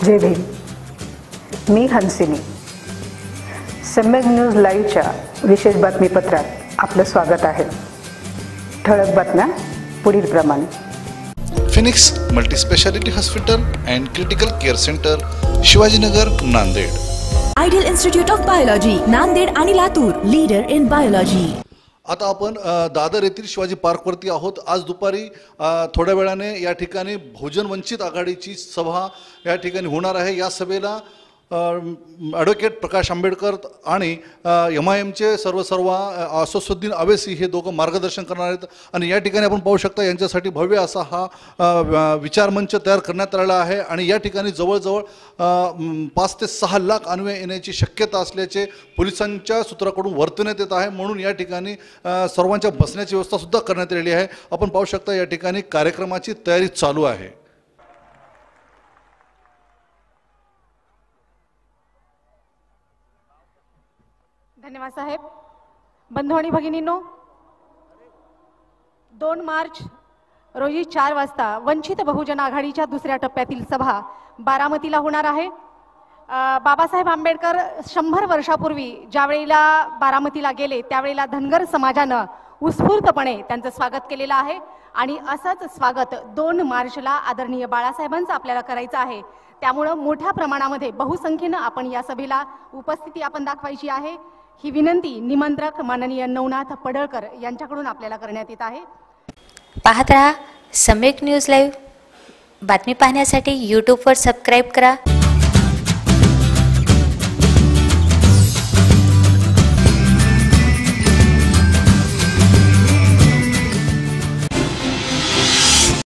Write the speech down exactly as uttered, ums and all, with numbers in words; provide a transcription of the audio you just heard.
जय भीम। मी हंसिनी। सम्यक न्यूज लाईव्हच्या विशेष बातमीपत्रात आपलं स्वागत आहे। ठळक बातम्या पुढील प्रमाणे। Phoenix multispeciality hospital and critical care centre, Shivajinagar, Nanded. Ideal institute of biology, Nanded आणि लातूर, लीडर इन बायोलॉजी। आता आपण दादर येथील शिवाजी पार्कवरती आहोत। आज दुपारी थोड्या वेळाने या ठिकाणी बहुजन वंचित आघाडीची सभा या ठिकाणी होणार आहे। या सभेला ॲडव्होकेट प्रकाश आंबेडकर आणि एम आय एमचे सर्व सर्व असदुद्दीन अवैसी हे दोघं मार्गदर्शन करणार आहेत। आणि या ठिकाणी आपण पाहू शकता यांच्यासाठी भव्य असा हा विचारमंच तयार करण्यात आलेला आहे। आणि या ठिकाणी जवळजवळ पाच ते सहा लाख अन्वय येण्याची शक्यता असल्याचे पोलिसांच्या सूत्राकडून वर्तवण्यात येत आहे। म्हणून या ठिकाणी सर्वांच्या बसण्याची व्यवस्था सुद्धा करण्यात आलेली आहे। आपण पाहू शकता या ठिकाणी कार्यक्रमाची तयारी चालू आहे। धन्यवाद साहेब। बंधू आणि भगिनींनो, दोन मार्च रोजी चार वाजता वंचित बहुजन आघाडीच्या दुसऱ्या टप्प्यातील सभा बारामतीला होणार आहे। बाबासाहेब आंबेडकर शंभर वर्षापूर्वी ज्यावेळेला बारामतीला गेले त्यावेळेला धनगर समाजानं उत्स्फूर्तपणे त्यांचं स्वागत केलेलं आहे। आणि असंच स्वागत दोन मार्चला आदरणीय बाळासाहेबांचं आपल्याला करायचं आहे। त्यामुळं मोठ्या प्रमाणामध्ये बहुसंख्येनं आपण या सभेला उपस्थिती आपण दाखवायची आहे। ही विनंती निमंत्रक माननीय नवनाथ पडळकर यांच्याकडून आपल्याला करण्यात येत आहे। पाहत रहा सम्यक न्यूज लाईव्ह। बातमी पाहण्यासाठी यूट्यूबवर सबस्क्राईब करा।